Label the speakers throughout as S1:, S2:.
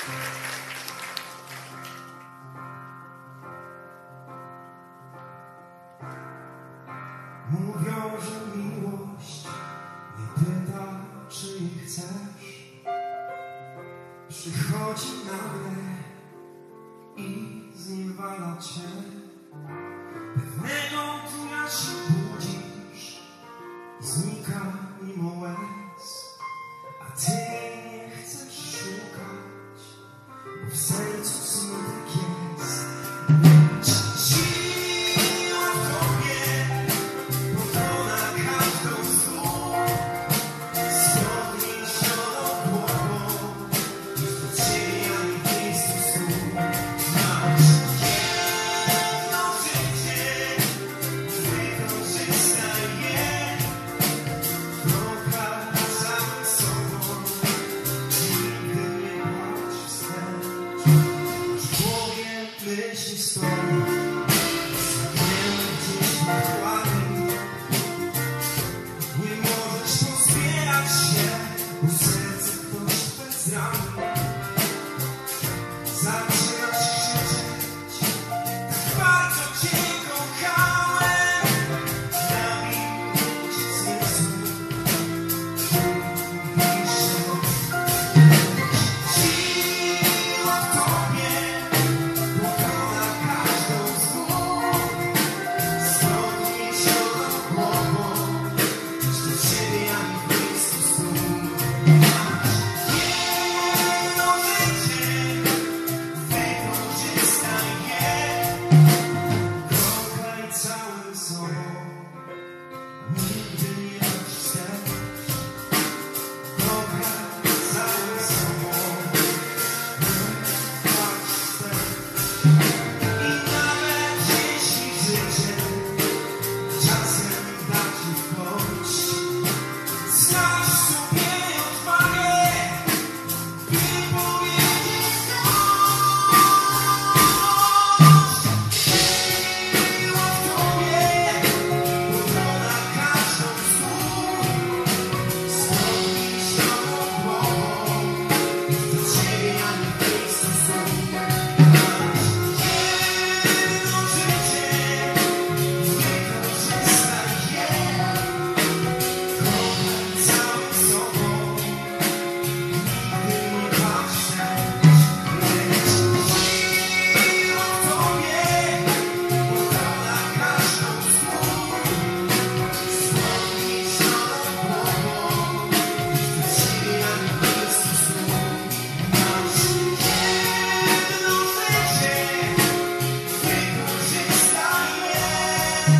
S1: Mówią, że miłość nie pyta, czy jej chcesz. Przychodzi nagle i zniewala cię. Pewnego dnia się budzisz i znika mimo łez, a ty jej nie chcesz szukać, bo w sercu smutek jest. Myśli stoi, zagięły gdzieś na dłoni. Nie możesz pozbierać się, bo serce ktoś bez rany. Zaczynasz krzyczeć, tak bardzo cię kochałem. Dla mnie nic zmysłu, dziś o tobie.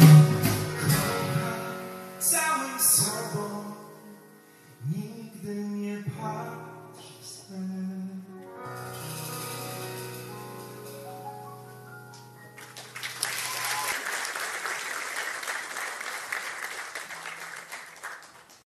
S1: Całym sobą nigdy